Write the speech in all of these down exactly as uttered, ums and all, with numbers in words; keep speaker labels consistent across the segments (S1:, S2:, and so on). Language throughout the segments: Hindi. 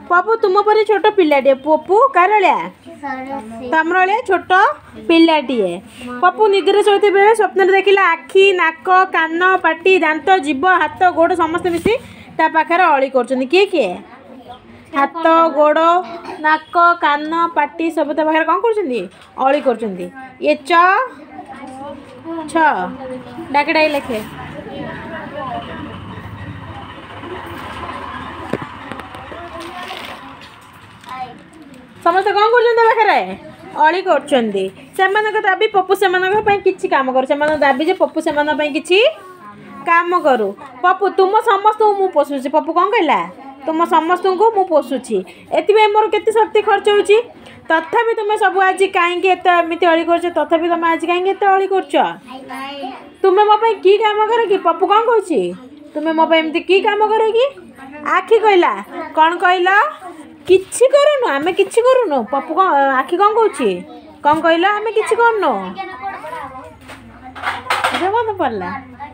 S1: पपु तुम पर छोट पिलाटे पपु कारलिया तमर भाया छोट पिलाटे पपु निद्रे शोते बेले स्वप्न देखिला आखि नाक कान पाटी दांत जीव हाथ गोड़ समस्त मिसी ता पाखरे अली कर किए किए हाथ गोड़ नाक कान पाटी सब ता पाखरे कौन कर अली कर ये च छ डाकडाई लेखे समस्त कौन कर पाखे अली कर दाबी पपु से किसी काम कर दाबी जे पपु से किसी काम करू पपु तुम समस्त मु पोषुची पपु कौन कहला तुम समस्त को मु पोषुची एति मोर केते शक्ति खर्च होची तथापि तुम सब आज कहीं एमती अली कर तथापि तुम आज कहीं अली कर तुम्हें मो कि काम कर कि पपु कौन कह तुम्हें मो एमती कि काम कर कि आखि कहला कौन कहला किछि करूनु आमे किछि करूनु पपु कौन आखि कौन कहूची कौन कहला आमे किछि करनु जब पड़ला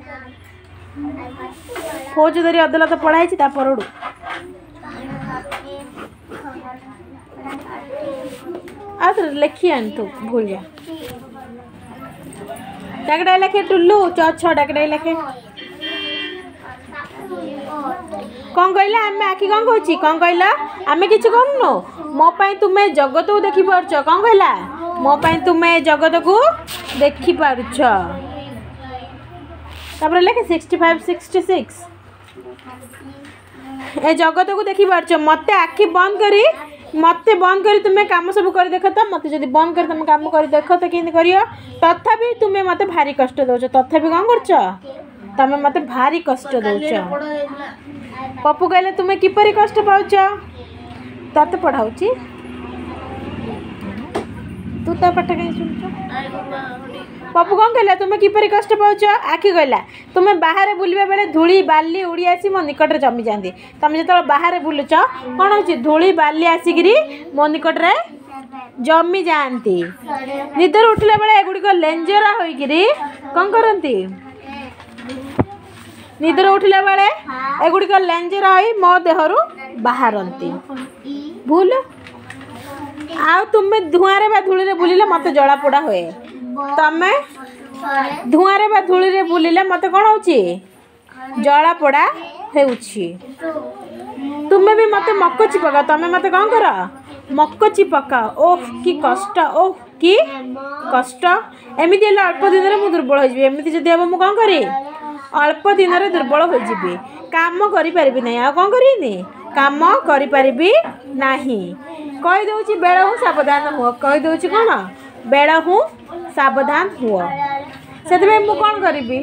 S1: फौजदारी अदालत पढ़ाई ता पढ़ू आज लिखी आन तू भूल जा डाकडाई लेखे टुल्लू छ डाकडाई लेखे कौन कहला आमे आखि कौन कहूची कौन कहला आमे किछि करनु मो पई तुमे जगत को देखि पारछ कौन कहला मो पई तुमे जगत को देखि पारछ तापर लेखे सिक्सटी फाइव सिक्सटी सिक्स ए जगत को देखि पारछ मते आखि बंद करी मते बंद करी तुम्हें काम सब कर देख तो मत जब बंद कर तुम काम कर देख तो कि करियो तथापि तुम्हें मत भारी कष्ट दौच तथापि कौन कर तमें मत भारी कष्ट दौच पपु कहले तुम्हें किपरि कष्ट पाउच तते पढ़ाऊची तू ता पाठ कहीं सुन पपु कौन कहला तुम्हें किपरि कष्ट पाउच आखि कहला तुम्हें बाहर बुलवा बेले धूली बाली उड़ी आसी मो निकट रे जमी जाती तुम जो बाहर बुलुच कौन हो धूली बाली आसिकी मो निकट रे जमी जाती निदर उठला बेले एगुड़िक लेंजरा होइकिरी कौन करती निदर उठला बेले एगुड़िक लेंजरा होई मो देहरु बाहरती भूल आ तुम्हें धुआं बा धूली बुलिले मत जला पोड़ा हुए तमे धुआं बा धूली बुलिले मत कौन होची जला पोड़ा हेउची तुम्हें भी मत मक्क चिपका तमें मत कौन कर मक्क चिपका ओह कि कष्ट ओह कि कष्ट एमती है अल्प दिन में दुर्बल हो एमती जब हम मुझे कौन करी अल्प दिन में दुर्बल हो काम करी नहीं आ कौन करी काम करी नहीं कही दौची बेल हूँ सावधान हुआ कही दौची कौन बेल हूँ सावधान हुआ से मु कौन करी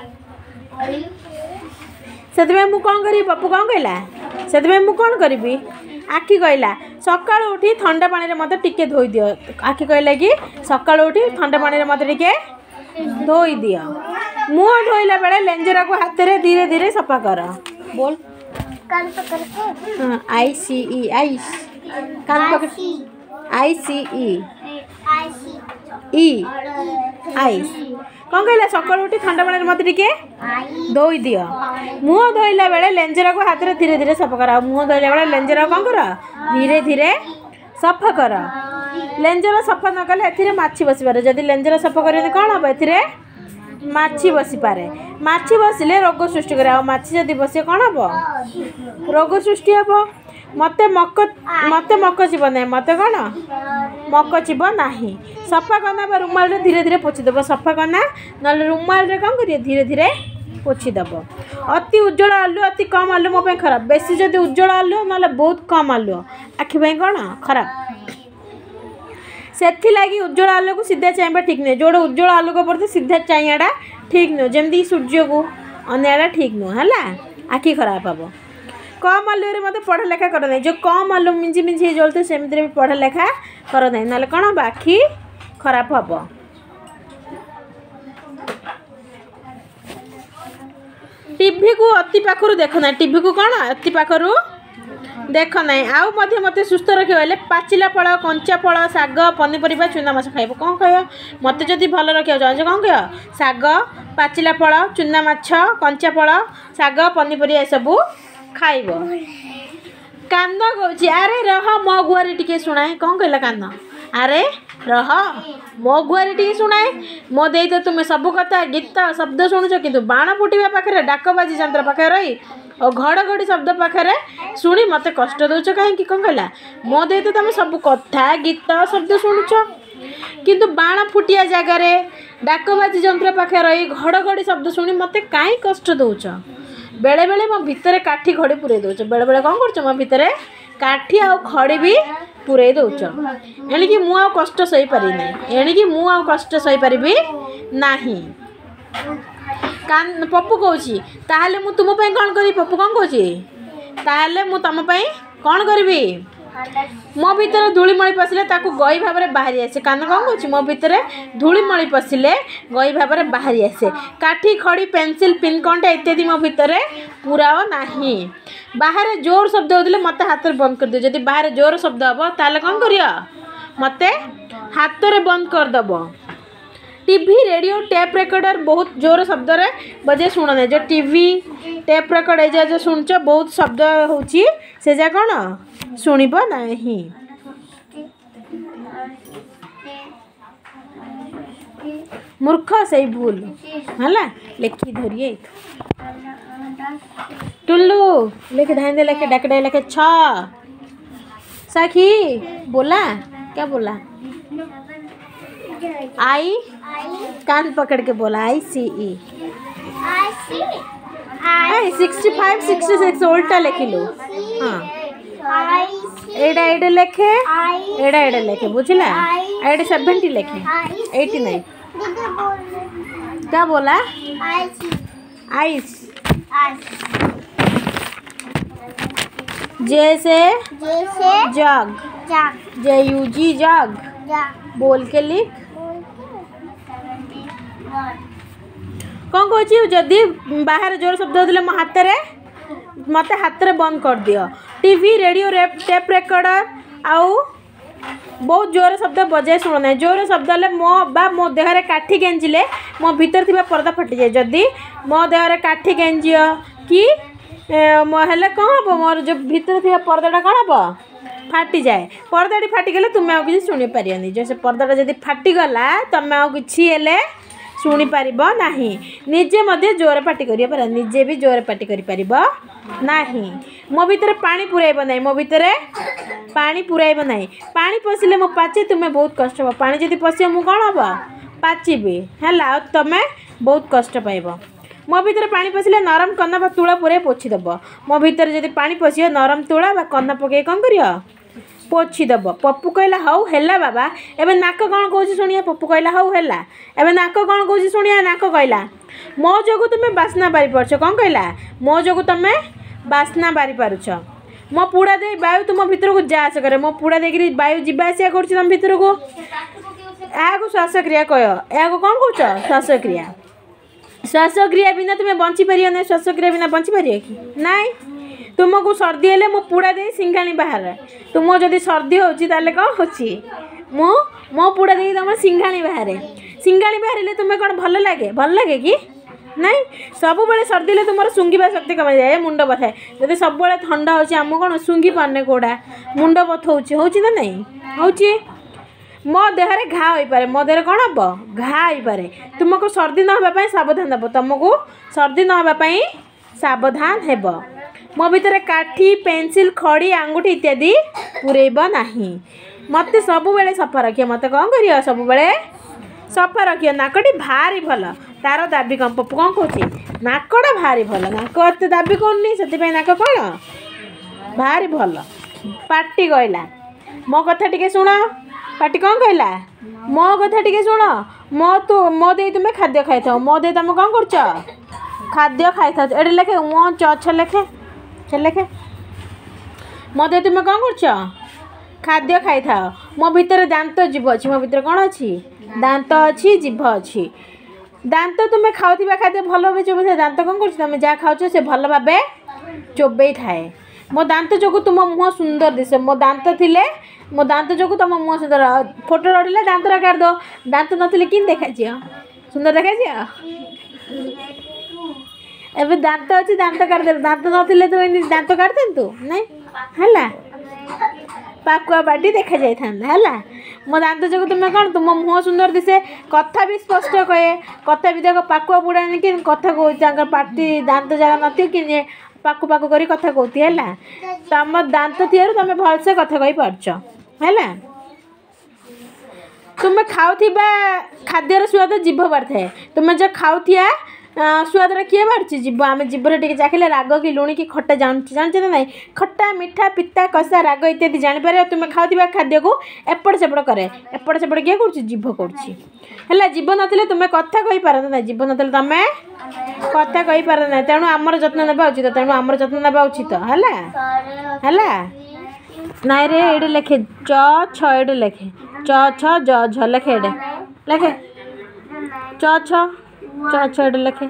S1: से मु कौन करी पपु कौन कहला से मु कौन करी आखि कहला सकाल उठी ठंडा पानी रे मते टिके धोई दियो आखि कहला कि सकाल उठी ठंडा पानी रे मते टिके धोई दियो मुँह धोइला बेले लेंजरा को हाथ रे धीरे धीरे सफा कर बोल
S2: कान पकड़ के
S1: आई सी ई आई कान पकड़ आई सी ई
S2: आई सी
S1: ई आई कौन कहला सकाल उठी ठंडा पानी रे मते टिके धोई दियो मुँह धोइला बेले लेंजरा को हाथ रे धीरे धीरे सफा कर मुँह धोइला बेले लेंजरा कौन कर धीरे धीरे सफा कर लेंजरा सफा न कले एथिरे माछी बसी पारे जदि लेंजरा सफा करें कौन हम एथिरे माछी बसी पारे माछी बसिले रोग सृष्टि करे माछी जदि बसे कौन हम रोग सृष्टि हम मत मक मत मक चिब ना मत कौन मक चिब ना सफा करना रुमाल रे धीरे धीरे पोछीदेव सफा करना ना रुमाल रे कौन करिए धीरे धीरे पोछीदेव अति उज्जवल आलु अति कम आलु मो पे खराब बेसी जदि उज्जवल आलु ना बहुत कम आलु आखि पे कौन खराब से लगी उज्जवल आलु को सीधा चाहवा ठीक नुहे जोड़े उज्जवल आलु को पड़ते सीधा चाहवाटा ठीक नुह जमी सूर्य को अनाड़ा ठीक नुह है आखि खराब हम कम आलु मत पढ़ा लेखा कर ना जो कम आलु मिंजी मिंजी जलते सेमती भी पढ़ा लेखा कर ना ना कौन हम आखि खराब हम टीवी को अति पाखरु देख ना टीवी को कौन अति पाखरु देख ना आउ मध्य मत सुस्थ रखे पाचिला फल कंचा फल शाग पनीपरिया चूना माछ खाइब कौन कह मत जदि भल रखा चाहे कौन कह शाग पाचिला फल चूना माछ कंचा फल शाग पनीपरिया सब खाइब कान कौची अरे रह मो गुआरी टिके शुणाए कौन कहला कान अरे रह मो गुआरी टिके शुणाए मो दे तो तुम्हें सब कथा गीत शब्द शुणुच कि बाण फुटा पाखे डाकबाजी यंत्र पाखे रही और घड़घड़ी शब्द पाखे शुणी मत कष्ट दौच कहीं कौन कहला मो दे तो तुम सब कथा गीत शब्द शुणुच किंतु बाण फुटिया जगार डाकबाजी यंत्र पाखे रही घड़घड़ी शब्द शुणी मत कहीं कष्ट दौच बेले बेले मो भितर काठी खड़ी पुरे दौच बेले बेले कौन कर मो भितर काठी आ खड़ी भी पुरे दौच एणिकी मु आ कष्ट सही पारि ना एणिकी मु आ कष्ट सही पारि नाही कान पप्पू कहूँ ताहले मु तुम पे कौन करी पप्पू कौन कहूँ ताहले मु तुम पे कौन करी मो भितर धूलीमणि पशिले ताकू गई भाव में बाहरी आसे कान कौन कहूँ मो भितर धूलीमणि पशिले गई भाव में बाहरी आसे काठी खड़ी पेंसिल पिन कंटा इत्यादि मो भितर पुराओ नाही बाहर जोर शब्द होते मत हाथ में बंद कर दियो जदि बाहर जोर शब्द हम ताले कौन करियो मते हाथ में बंद कर दब टीवी रेडियो टेप रेकर्डर बहुत जोर शब्द रे बजे शुण ना जो टीवी टेप रेकर्ड ए जो शुणच बहुत शब्द होची से जा कौन शुणब नहीं मूर्ख से भूल है लिखी धरिए टुल्लू लेके धान दे लेके डकड़े लेके छ सखी बोला क्या बोला आई कान पकड़ के बोला I C E I sixty five sixty six उल्टा लिखी लो हाँ एडा एडे लेखे एडा एडे लेखे बुझला एडे सेवेंटी लेखे एटी नाइन क्या बोला आइस जैसे जग जे यू जी जग बोल के लिख कौन कहूँ जदि बाहर जोर शब्द होते मो हाथ में मत हाथ में बंद कर दियो टीवी रेडियो टेप रेकर्डर आउ बहुत जोर शब्द बजाय शुण ना जोर शब्द हेल्ले मो बा मो देहरे काठी गेंजिले मो भीतर थिबा पर्दा फटी जाए जदि मो देहरे काठी गेंजियो कि हेल्ले कौन हम मोर जो भीतर थिबा पर्दाटा कौन हम फाटी जाए पर्दाटी फाटिगले तुम आउ किसी शुणी पारियनी जो से पर्दाटा जदि फाटिगला तुम आउ किसी हेल्ले शुणी पार नहीं निजे मध्य जोर पाटी कर पार निजे भी जोर पाटी कर पार नहीं मो भीतर पानी पुराइब ना मो भीतर पानी पुराइब ना पानी पशिले मो पाचे तुम्हें बहुत कष्ट हो पानी जदि पशिब मु कौन हम पाचिबी है तुम्हें बहुत कष्ट पाइब मो भीतर पानी पशिले नरम कन्ना बा तुला पूरे पोछीदेव मो भीतर जदि पानी पशिब नरम तुला बा कन्ना पकई कौन करियो पोछीदेव पप्पू कहला हौ हेला बाबा एबे नाक कौन कहूँ शुणिया पप्पू कहला हौ हेला एबे नाक कौन कहूँ शुणिया नाक कहला मो जोगु तुम्हें बास्ना बारी पारछ कौन कहला मो जोगु तुम्हें बास्ना बारी पारुछ मो पुड़ा दे वायु तुम भीतर को जा आस करे मो पुड़ा देकरी वायु जीवा आसिया कर तुम भीतर को या श्वासक्रिया कह या कौन कौच श्वासक्रिया श्वासक्रिया बिना तुम्हें बंची पार ना श्वासक्रिया बिना बंची पार कि नाई तुमको सर्दी हेले मो पुड़ा दे सिंघाणी बाहर तुम जदि सर्दी होची ताले कौन होची मो मो पुड़ा दे तुम सिंघाणी बाहर सिंघाणी बाहर तुम्हें कौन भल लगे भल लगे कि नाई सब बेले सर्दी हेले तुम सुंघा शक्ति कमी जाए मुंड बथाए जब सब ठंडा होची आम कौन सुंघी पारने कौड़ा मुंड बथौची होची ना नहीं होची मो देहरे घा हो पारे मो देहरे कौन हम घा हो पारे तुमको सर्दी न होगा सावधान देव तुमको सर्दी न होगा सावधान हेब मो भीतर काठी पेंसिल खड़ी आंगुठी इत्यादि पुरेब नहीं मत सब बेले सफा रखिए मत कौन करियो सब बेले सफा रखिए नाकटी भारी भल तार दाबी कम पप्पू कौन कहूँ नाकटा भारी भल नाक एत दाबी कौन से नाक कौन भारी भल पाटी कहला मो कथा टिके शुण पाटी कौन कहला मो कथा टिके शुण मो तू मो दे तुम्हें खाद्य खाई था मो दे तुम कौन कर खाद्य खाई था एटे लेखे मो छ लेखे छ लेखे मो दे तुम्हें कौन कर खाद्य खाई था मो भीतर दांत जीभ अच्छी मो भीतर कौन अच्छी दांत अच्छी जीभ अच्छी दांत तुम्हें खाऊा खाद्य भल भाव चोबई दांत कौन कर तुम जहाँ खाऊ से भल भाव चोबई थाए मो दांत जो तुम मुँह सुंदर दिशे मो दांत थिले मो दांत जो तुम मुँह सुंदर फोटो रड़िले दांत काट दो दांत नथिले कि देखा सुंदर देखा एबे दांत अच्छी दांत काट दे दांत नथिले तो दांत काट दिंतु नहीं है पाकुआ पाटी देखा जाए है मो दात जो तुम्हें कौन तुम मुह सुंदर दिसे कथा भी स्पष्ट कहे कथा भी देख पाकुआ बुढ़ा कि कथा कह पाटी दात जगह नथी कि पाकु पाकु करी कथा कहती है तुम दात थी तुम भलसे कथा कही पार्छ है तुम खाऊा खाद्यर स्वाद जीभ बार थाए तुम जो खाऊा स्वाद किए बाढ़ जीव आम जीवर टे चाखिले राग कि लुणी कि खट्टा जान जानते ना नहीं खट्टा मिठा पिता कषा राग इत्यादि जापर तुम खाऊा खाद्य को एपट सेपट करे एपट सेपट किए कर जीभ कर जीव ना तुम कथा कही पार ना जीव ना तुम कथा कही पार ना तेणु आमर जत्न नेबा उचित तेणु आमर जत्न नेबा उचित है नाई रे ये लेखे च छ ये लेखे च छ ज झ लेखे ये लेखे च छ च छ ये लेखे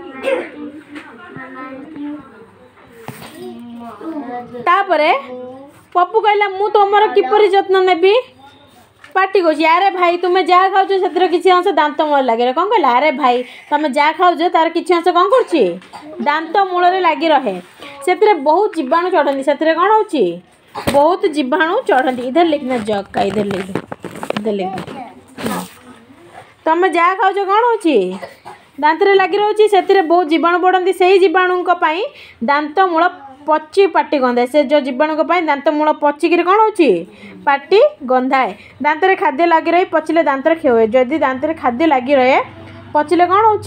S1: तापरे पप्पू कहला मु तुमर किपरि जत्न नेबी पार्टी को अरे भाई तुम्हें जहाँ खाऊ से किसी अंश दांत मूल लगे कौन कहला अरे भाई तुम जहाँ खाऊ तार किसी अंश कौन कर दांत मूल लगी रहे से बहुत जीवाणु चढ़ती से कौन हो बहुत जीवाणु चढ़ती इधर लिखना जग का इधर लिख इधर लिख तुम जहाँ खाऊ कौन हो दांत लगी रही से बहुत जीवाणु बढ़ती से जीवाणु दांत मूल पची पाटी गंधाए से जो जीवाणु दांत मूल पचिकी कौन हो पाटी गंधाए दांत रे खाद्य लगी रही पचिले दांत क्षय हुए जदि दांत रे खाद्य लगी रहे पचिले कौन हो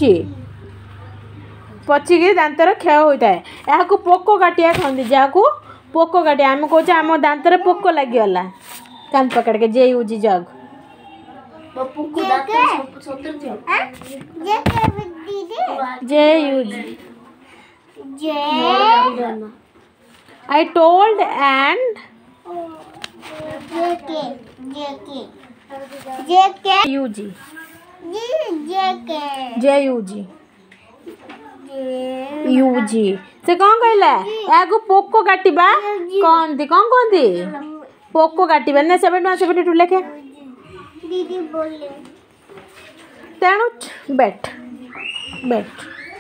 S1: पचिकी दांत क्षय होता है यहाँ पोक काटिया कहते जहाँ को पोक काटिया आम कहे आम दांत रे पोक लगिगला कान पकड़ के जे यूज जग जे यूज I told and
S2: J K J K J K
S1: U G
S2: J K
S1: J U G U G से कौन कहला या को पोको काटिबा कौन दी कौन कौन दी पोको काटिबा ने सेवन वन सेवन टू लेखे
S2: दीदी बोले
S1: तेणु बैठ बैठ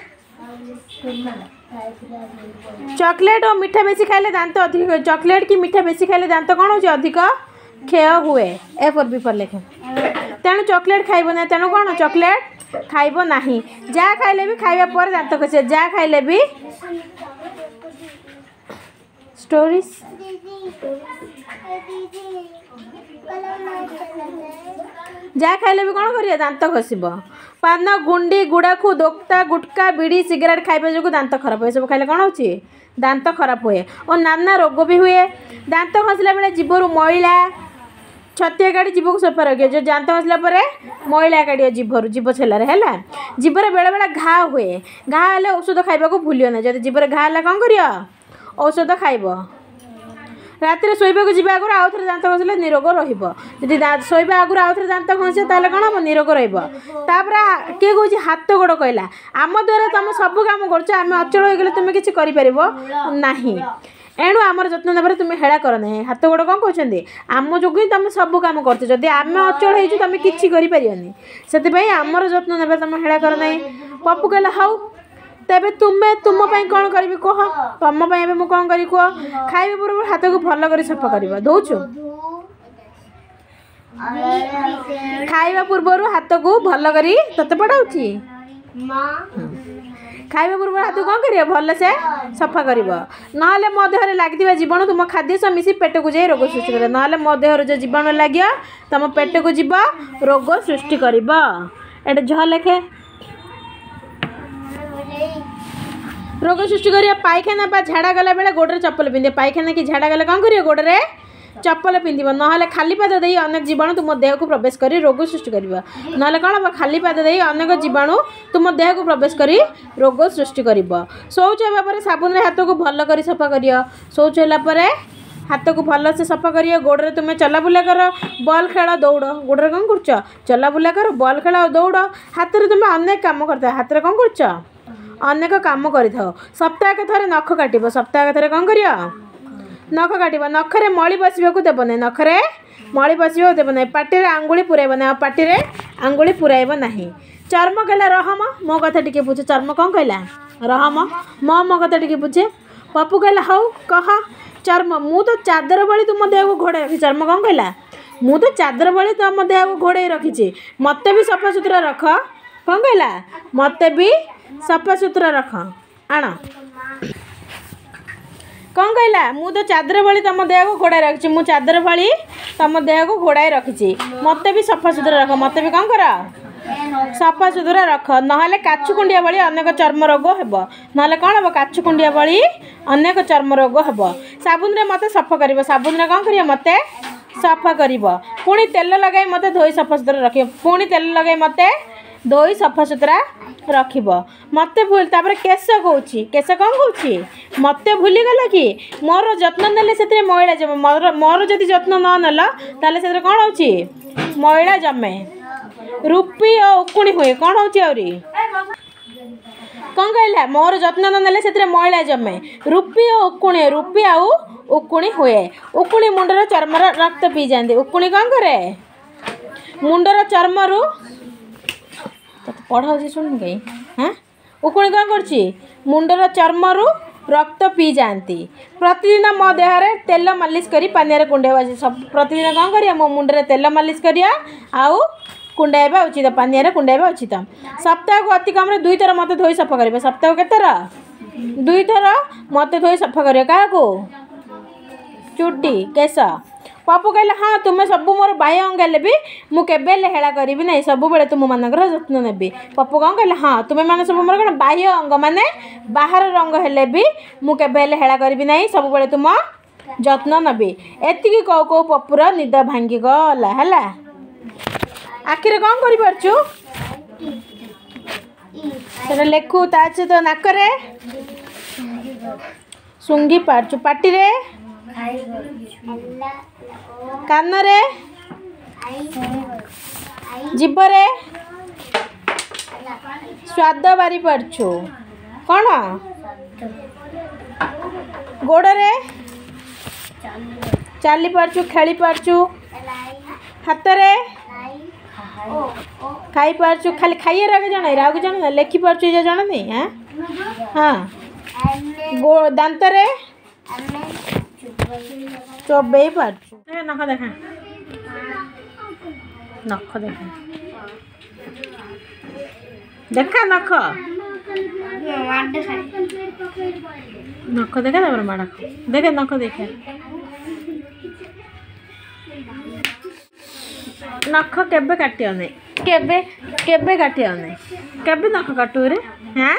S1: चॉकलेट और मीठा बेसी खाइले दांत अधिक चॉकलेट की मीठा बेसी खाइले दांत कौन हो अधिक क्षय हुए ए फॉर बी फॉर लेखे तेणु चॉकलेट खाइब ना तेणु कौन चॉकलेट खाइब नाही जहाँ खाइले भी खाइबा पर दांत खसे जहाँ खाइले भी स्टोरीज जहाँ खाइले भी कौन करिए दांत खसब पान गुंडी गुड़ाखु दोक्ता गुटका बीड़ी सिगरेट खाइबा जो दांत खराब हुए सब खाइले कौन हो दांत खराब हुए और नाना रोग भी हुए दांत खसला बेले जीवर मैला छतिया काढ़ी जीव को सफा रखिए जो दांत खसला मैला काढ़ जीवर जीव छेलार है जीवर बेले बेले घा हुए घा हेल्ले औषध खाइबा को भूलियो ना जब जीवर घा है कौन कर औषध खाइब रातिर शोबा जी आगुरी आउ थे दांत घसले निरोग रही शोबा आगुरी आउ थे दांत घसे ताले कौन हम निरोग रपर किए कहे हाथ गोड़ कहला आम द्वारा तुम सब कम करम अचल हो गले तुम किसी ना एणु आमर जत्न नेबार तुम हेड़ा कर ना हाथ गोड़ कौन कहते आम जो ही तुम सब कम कर जदि आम अचल हो तुम किसी से आमर जत्न नेबार तुम हेड़ा कर ना पप्पू कहला हाउ तेबे तुम्हें तुम कौन करी कह तुम मुझे कौन करी कह खाइबा पूर्व हाथ को भल कर सफा कर दौचु खाइबा पूर्व हाथ को भल कर तोते पढ़ाऊँगी खाइबा पूर्व हाथ कौन कर भल से सफा कर ना मो देह लगी जीवाणु तुम खाद्य सह मिसी पेट को जाए रोग सृष्टि कर ना मो देह जो जीवाणु लगे तुम पेट को जीव रोग सृष्टि कर झ लेखे रोग सृष्टि करिया पायखाना बा झाड़ा गला बेले गोड़े चप्पल पिंधे पायखाना कि झाड़ा गले कौन करियो गोड़े चप्पल पिंधिब ना खाली पाद दे अनेक जीवाणु तुम देह को प्रवेश कर रोग सृष्टि कर ना कौन खाली पाद दे अनेक जीवाणु तुम देह को प्रवेश कर रोग सृष्टि कर शौच होगा साबुन हाथ को भल कर सफा कर शौच होगापर हाथ को भल से सफा कर गोड़े तुम चलाबुला कर बॉल खेल दौड़ गोड़े कौन कर चलाबुला कर बॉल खेल दौड़ हाथ में तुम अनेक कम करता हाथ में कौन कर अनेक कम कर सप्ताह थे नख काट सप्ताह थे कौन कर नख काट नखरे मली बसवाक देव ना नखरे मली बसवाक देव ना पाटे आंगुली पुराइब ना पाटे आंगुली पुराइब ना चर्म कहला रहम मो कथा टिके बुझे चर्म कौन कहला रहम मो मो कथा टिके बुझे पप्पू कहला हाउ कह चर्म मु तो चादर भली तुम देह को घोड़ाई रखी चर्म कौन कहला मु तो चादर भली तुम देह को घोड़ाई रखी मत भी सफा सुतरा रख कौन कहला मत भी सफा सुतरा रख आण कौन कहला मु तो चादर भली तुम देह को घोड़ाई रखी मु चादर भली तुम देह को घोड़ाई रखी मत भी सफा सुतरा रख मत भी कौन कर सफा सुतरा रख नहले काछुकुंडिया भली अनेक चर्म रोग हेब नहले कौन हम काछुकुंडिया भली अनेक चर्म रोग हेब साबुन रे मते सफा करिवो साबुन रे कौन करियो मते सफा करिवो पुणी तेल लगाई मते धोई सफा सुतरा रखियो पुणी तेल लगाई मते धोई सफा सुतरा रखिब मते भूल तापर केस कहूँ केस कौन कहूँ मते भूली गला कि मोर जत्न नेले से मैला जमे मोर मोर जदि जत्न न नेल ताले से कौन होची मैला जमे रूपी और उकुणी हुए कौन होची आउरी कौन कहला मोर जत्न न नेले से मैला जमे रूपी और उकुणी रूपी आउ उकुणी हुए उकुणी मुंडर चर्मर रक्त पी जाते उकुणी कौन करे मुंडर चर्मरू पढ़ा शुण कहीं हाँ उकुणी कौन करछि मुंडर चर्मरू रक्त पी जाती प्रतिदिन मो देह तेल मालिश करी पानी कुंडेवा सब प्रतिदिन कौन करिया मो मुंडे तेल मालिश करिया आउ कुंडेवा उचित पानी कुंडेवा उचित सप्ताह को अति कम दुई थर मत धोई सफा करेंगे सप्ताह को केतर दुई थर मत धोई सफा करेंगे क्या चुटी केस पप्पू कहले हाँ तुम्हें सब मोर बाह्य अंग हेल्ले भी मुझे हेला करी ना सब बेले तुम मानकर जत्न नेबी पप्पू कौन कहले हाँ तुम्हें मैंने सब मोर कौन बाह्य अंग माने बाहर रंग हेल्ले भी मुझे हेला करी ना सब बेले तुम जत्न नेबी एतिकी कौ कौ पप्पूर निद भांगी गला है आखिरे कौन कर पारछु से लेखु ता तो नाकरे सुंगी पारछु पाटी रे कानरे जीवरे स्वाद बारी पारछु कौन गोड़े चली पारछु खेली पारछु हाथ रे खाई पारछु खाली खाइए रगे जन राग जन लेखि पारछु जे जन नहीं हाँ हाँ गो दांत रे चोबे पारछु नख देखा नख देखा देखा नख नख देखा तब माड़ देखे नख देखा नख केबे काटियो नहीं केबे केबे काटियो नहीं केबे नख काटू रे हाँ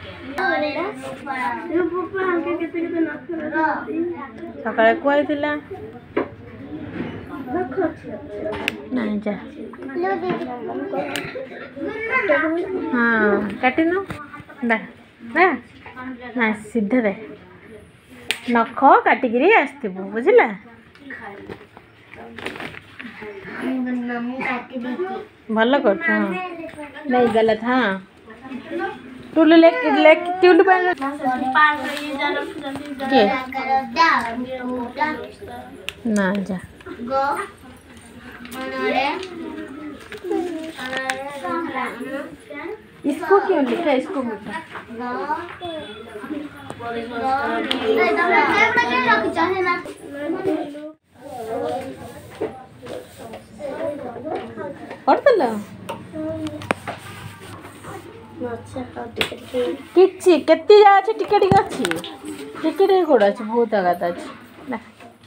S1: सकाଳେ କୁଆଇଥିଲା नहीं जा हाँ काटिनु दे दे ना सीधे दे नख काटिकी आसतु बुझला भल कर नहीं गलत हाँ टुलू लेक लेक टुलू ना जा इसको क्यों लिखा इसको लिखा और तो किछि केत्ती जा अछि टिके टिके अछि टिके टिके गोड़ अछि बहुत आगात अछि ना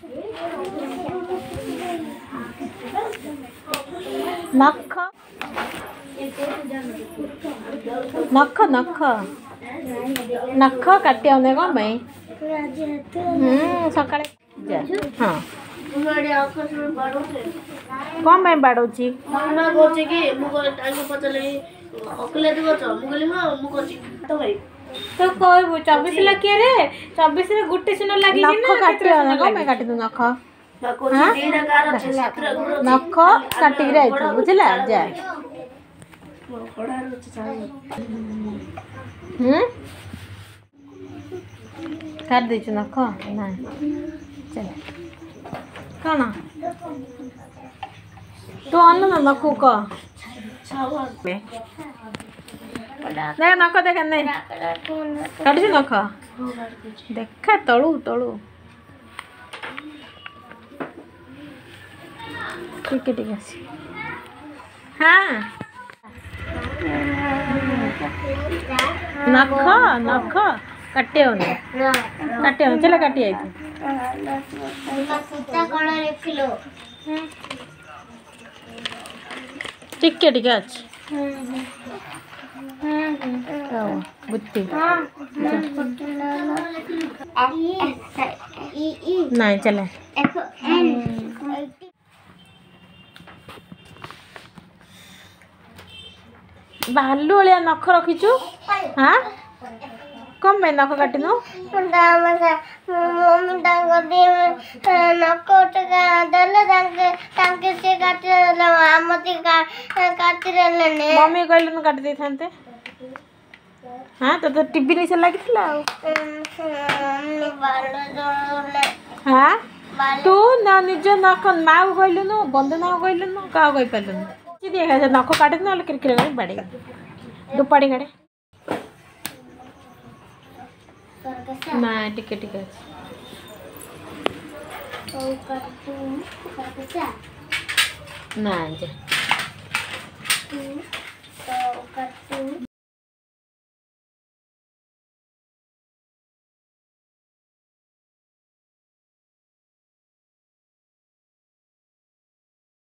S1: नख नख नख नख काटी आने कौन भाई हम्म सकाळे जा हाँ कौन भाई बाड़ौची
S3: ना कोचे कि मुको टाइम पचले अकले दे बच मुगले हां मुको तो भाई
S1: तो कहबो चौबीस लाख के रे चौबीस रे गुट्टे सुन लागि कि ना काटी आने कौन भाई काटी दू नख
S3: ना कोचे दीना कार छत्र
S1: नख काटी रे आइतो बुझला जा
S3: पढ़ा रो चाहे
S1: हम्म कर दे छु नख ना चल कौन तू अन्न ना नखु क
S3: छावा
S1: देख नख देख नहीं काटू नख देखा तलू तलू ठीक है ठीक है हाँ नख नख काटे होने काटे होने चला काटी आई
S2: सीता कण रखिलो
S1: ठीक है ठीक है अच्छी बुद्धि नहीं चले भालू वालिया नख रखीचु हाँ कम पे नख काटिनु
S2: मम्मी नक देले से काटी काटी
S1: मम्मी कहले काटी दे थांते हाँ तो तो टीवी नहीं से लगी थी हाँ तू ना निज नख माँ को कहलु नु बंद ना कहलु नु क्या कही पार्लु दिए नख काटे ना क्रिकेट बाड़े दुपाड़ी गाड़े ना टिके टिके ना